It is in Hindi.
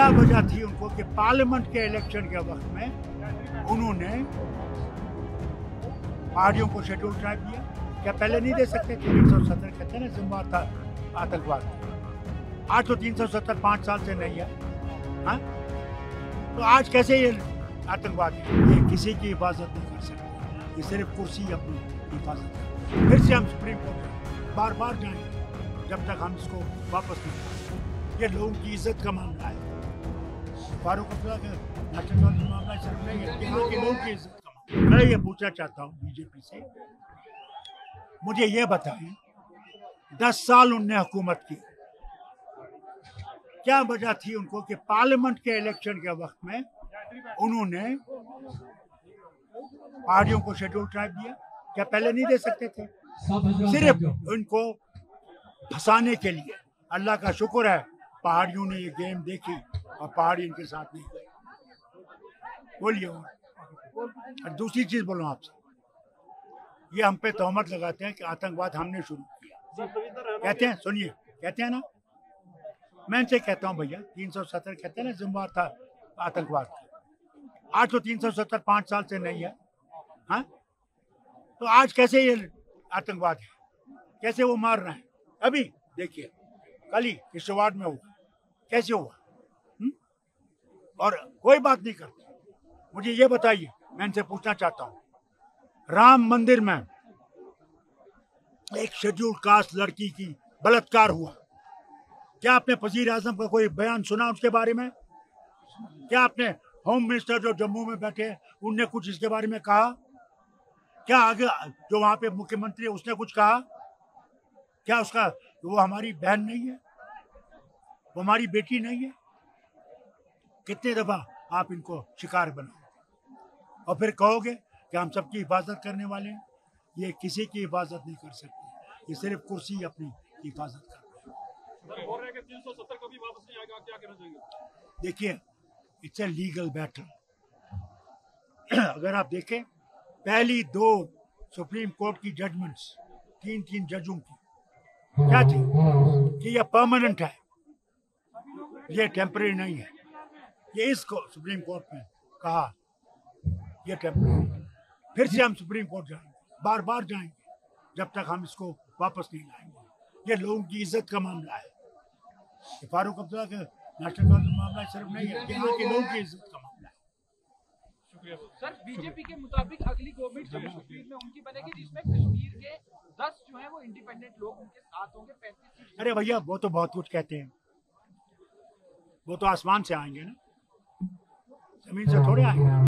क्या वजह थी उनको कि पार्लियामेंट के इलेक्शन के वक्त में उन्होंने पहाड़ियों को शेड्यूल ट्राइब दिया? क्या पहले नहीं दे सकते थे? 370 कहते हैं ना, जिम्मेवार था आतंकवाद। आज तो 370 5 साल से नहीं है। हाँ, तो आज कैसे ये आतंकवाद है? ये किसी की हिफाजत नहीं कर सकते, ये सिर्फ कुर्सी अपनी हिफाजत है। फिर से हम सुप्रीम कोर्ट बार बार जाएंगे जब तक हम इसको वापस नहीं करेंगे। ये लोगों की इज्जत का मामला है। फारूक अब्दुल्ला का नेशनल मामला सिर्फ नहीं है, यहाँ के लोगों की इज्जत का मामला। मैं ये पूछना चाहता हूँ बीजेपी से, मुझे ये बताएं, 10 साल उनने हुकूमत की, क्या वजह थी उनको कि पार्लियामेंट के इलेक्शन के वक्त में उन्होंने पहाड़ियों को शेड्यूल ट्राइब दिया? क्या पहले नहीं दे सकते थे? सिर्फ उनको फंसाने के लिए। अल्लाह का शुक्र है पहाड़ियों ने ये गेम देखी और पहाड़ी इनके साथ नहीं गए। बोलिए। और दूसरी चीज बोलूं आपसे, ये हम पे तोहमत लगाते हैं कि आतंकवाद हमने शुरू किया। कहते हैं, सुनिए, कहते हैं ना, मैं इनसे कहता हूं भैया, 370 कहते हैं ना, जिम्मेवार था आतंकवाद। आज तो 370 5 साल से नहीं है। हाँ, तो आज कैसे ये आतंकवाद है? कैसे वो मार रहे हैं? अभी देखिए, कल ही किश्तवाड़ में हुआ, कैसे हुआ? और कोई बात नहीं करते। मुझे ये बताइए, मैं इनसे पूछना चाहता हूँ, राम मंदिर में एक शेड्यूल कास्ट लड़की की बलात्कार हुआ, क्या आपने वजीर आजम का कोई बयान सुना उसके बारे में? क्या आपने होम मिनिस्टर जो जम्मू में बैठे उनने कुछ इसके बारे में कहा? क्या आगे जो वहां पे मुख्यमंत्री है उसने कुछ कहा? क्या उसका वो हमारी बहन नहीं है? वो हमारी बेटी नहीं है? कितने दफा आप इनको शिकार बनाओ और फिर कहोगे कि हम सबकी हिफाजत करने वाले हैं? ये किसी की हिफाजत नहीं कर सकते, ये सिर्फ कुर्सी अपनी हिफाजत कर रहे हैं। 370 कभी वापस नहीं आएगा, क्या कहना चाहिए? देखिए, इट्स ए लीगल बैटल। अगर आप देखें, पहली 2 सुप्रीम कोर्ट की जजमेंट्स 3 जजों की क्या थी कि यह परमानेंट है, ये टेम्परेरी नहीं है। ये इसको सुप्रीम कोर्ट में कहा ये टेम्परेरी। फिर से हम सुप्रीम कोर्ट जाएंगे, बार बार जाएंगे जब तक हम इसको वापस नहीं लाएंगे। ये लोगों की इज्जत का मामला है। ये फारूक अब्दुल्ला का नेशनल मामला सिर्फ नहीं है, यहाँ के लोगों की इज्जत का मामला है। सर, बीजेपी के मुताबिक अगली गवर्नमेंट जम्मू कश्मीर में उनकी बनेगी, जिसमें कश्मीर के 10 जो है वो इंडिपेंडेंट लोग उनके साथ होंगे, 35। अरे भैया, वो तो बहुत कुछ कहते हैं, वो तो आसमान से आएंगे ना, जमीन से थोड़े आएंगे।